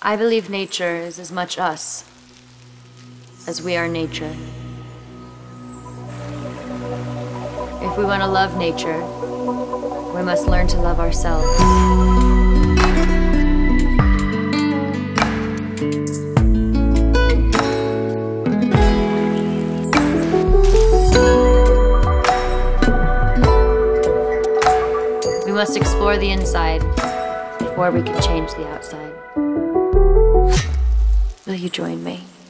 I believe nature is as much us as we are nature. If we want to love nature, we must learn to love ourselves. We must explore the inside before we can change the outside. Will you join me?